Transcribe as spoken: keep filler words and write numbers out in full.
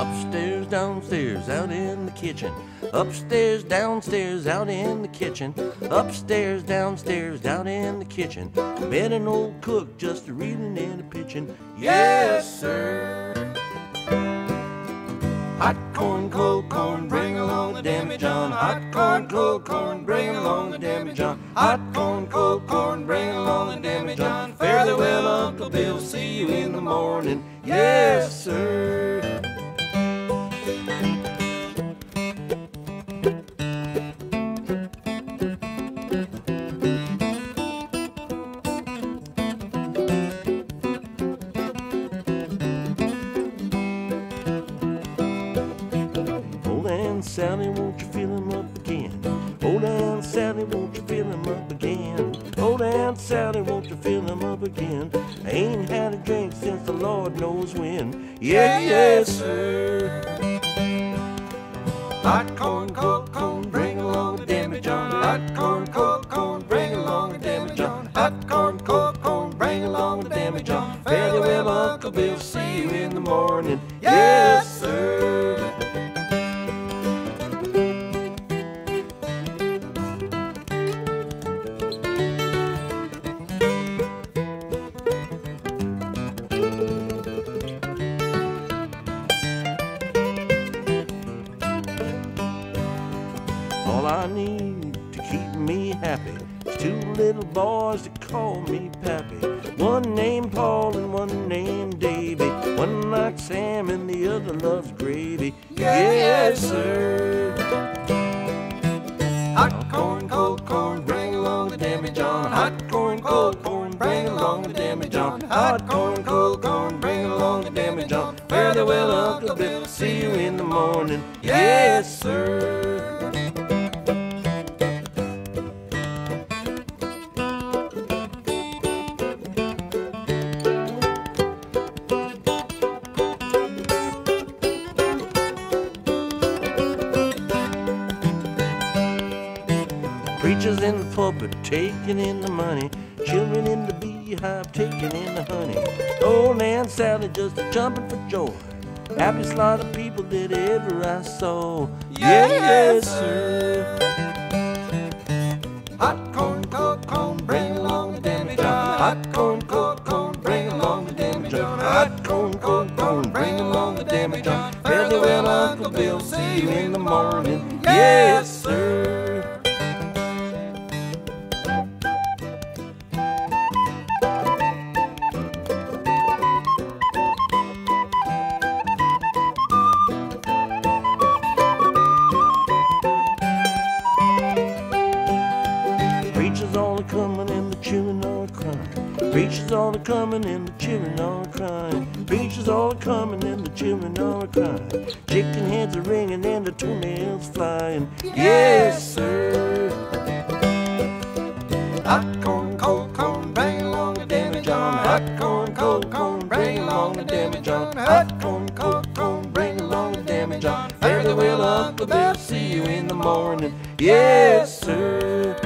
Upstairs, downstairs, out in the kitchen. Upstairs, downstairs, out in the kitchen. Upstairs, downstairs, out in the kitchen. Met an old cook just a reeling and a pitching. Yes, sir. Hot corn, cold corn, bring along the demijohn. Hot corn, cold corn, bring along the demijohn. Hot corn, cold corn, bring along the demijohn. Fare thee well, Uncle Bill, see you in the morning. Yes, sir. Sally, won't you fill him up again? Old Aunt Sally, won't you fill him up again? Old Aunt Sally, won't you fill him up again? I ain't had a drink since the Lord knows when. Yeah, yes, sir. Hot corn, cold corn, bring along the demijohn. Hot corn, cold corn, bring along the demijohn. Hot corn, cold corn, bring along the demijohn. Fare thee well, Uncle Bill, see you in the morning. Yes, sir. All I need to keep me happy is two little boys that call me Pappy. One named Paul and one named Davy. One likes Sam and the other loves gravy. Yes, sir. Hot corn, cold corn, bring along the demijohn. Hot corn, cold corn, bring along the demijohn. Hot corn, cold corn, bring along the demijohn. Fare thee well, Uncle Bill, see you in the morning. Yes, sir. Preachers in the pulpit taking in the money. Children in the beehive taking in the honey. Old Aunt Sally just a jumping for joy. Happiest lot of people that ever I saw. Yeah, yes, sir. Hot corn, cold corn, bring along the demijohn. Hot corn, cold corn, bring along the demijohn. Hot corn, cold corn, bring along the demijohn. Fare thee well, Uncle Bill, see you in the morning. Yes, sir. Preachers all a-comin' and the children all a-cryin'. Preachers all a-comin' and the children all a-cryin'. Preachers all a-comin' and the children all a-cryin'. Chicken heads are ringing and the toenails flying. Yes, sir. Hot corn, cold corn, bring along the demijohn. Hot corn, cold corn, bring along the demijohn. Hot corn, cold corn, bring along the demijohn. Fare thee well, Uncle Bill, see you in the morning. Yes, sir.